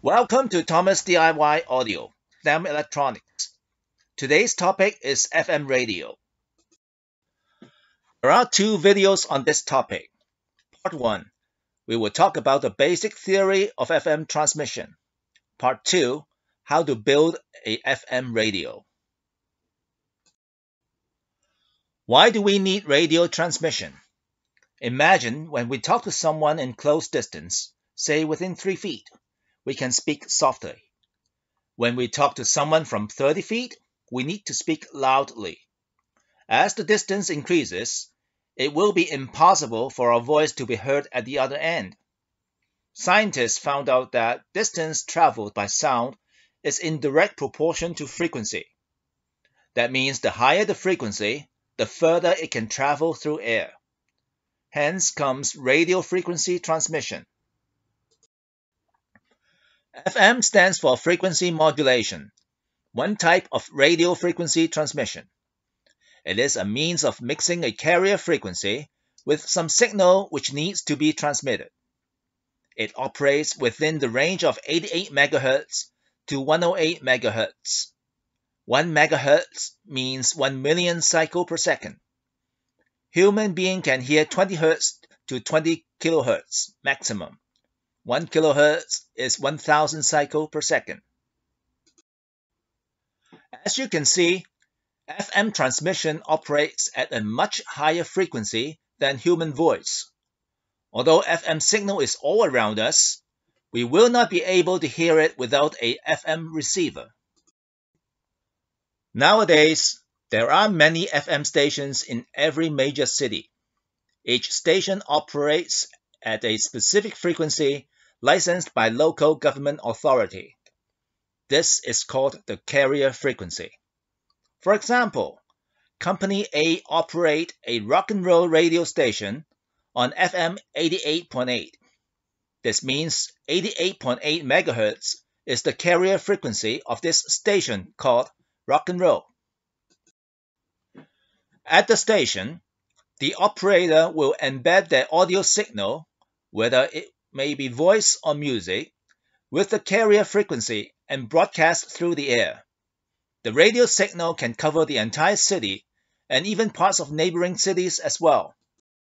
Welcome to Thomas DIY Audio, STEM Electronics. Today's topic is FM radio. There are two videos on this topic. Part 1, we will talk about the basic theory of FM transmission. Part 2, how to build a FM radio. Why do we need radio transmission? Imagine when we talk to someone in close distance, say within 3 feet. We can speak softly. When we talk to someone from 30 feet, we need to speak loudly. As the distance increases, it will be impossible for our voice to be heard at the other end. Scientists found out that distance traveled by sound is in direct proportion to frequency. That means the higher the frequency, the further it can travel through air. Hence comes radio frequency transmission. FM stands for frequency modulation, one type of radio frequency transmission. It is a means of mixing a carrier frequency with some signal which needs to be transmitted. It operates within the range of 88 MHz to 108 MHz. 1 MHz means 1 million cycle per second. Human being can hear 20 Hz to 20 kHz maximum. 1 kHz is 1000 cycle per second. As you can see, FM transmission operates at a much higher frequency than human voice. Although FM signal is all around us, we will not be able to hear it without a FM receiver. Nowadays, there are many FM stations in every major city. Each station operates at a specific frequency licensed by local government authority. This is called the carrier frequency. For example, Company A operates a rock and roll radio station on FM 88.8. This means 88.8 MHz is the carrier frequency of this station called rock and roll. At the station, the operator will embed their audio signal, whether it may be voice or music, with the carrier frequency and broadcast through the air. The radio signal can cover the entire city and even parts of neighboring cities as well.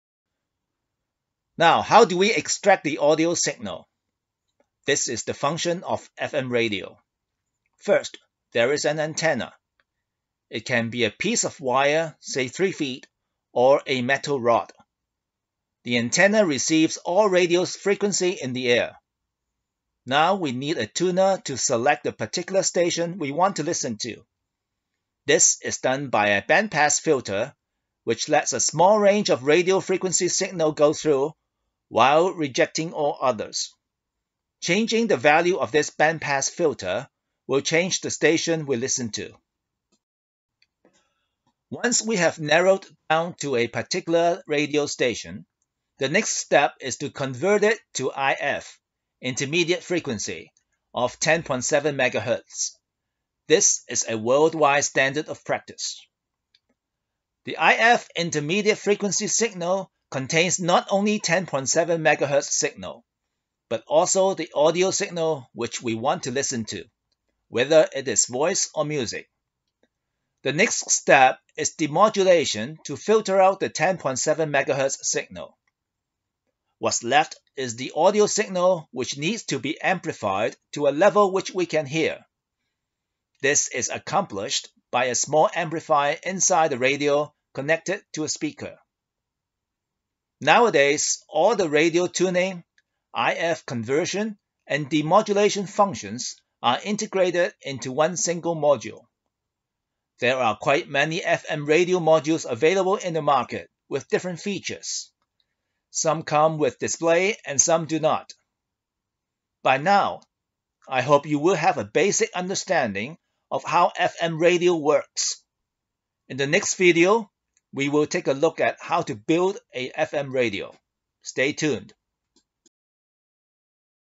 Now, how do we extract the audio signal? This is the function of FM radio. First, there is an antenna. It can be a piece of wire, say 3 feet, or a metal rod. The antenna receives all radio frequency in the air. Now we need a tuner to select the particular station we want to listen to. This is done by a bandpass filter, which lets a small range of radio frequency signal go through while rejecting all others. Changing the value of this bandpass filter will change the station we listen to. Once we have narrowed down to a particular radio station, the next step is to convert it to IF, intermediate frequency, of 10.7 MHz. This is a worldwide standard of practice. The IF intermediate frequency signal contains not only 10.7 MHz signal, but also the audio signal which we want to listen to, whether it is voice or music. The next step is demodulation to filter out the 10.7 MHz signal. What's left is the audio signal which needs to be amplified to a level which we can hear. This is accomplished by a small amplifier inside the radio connected to a speaker. Nowadays, all the radio tuning, IF conversion, and demodulation functions are integrated into one single module. There are quite many FM radio modules available in the market with different features. Some come with display and some do not. By now, I hope you will have a basic understanding of how FM radio works. In the next video, we will take a look at how to build a FM radio. Stay tuned.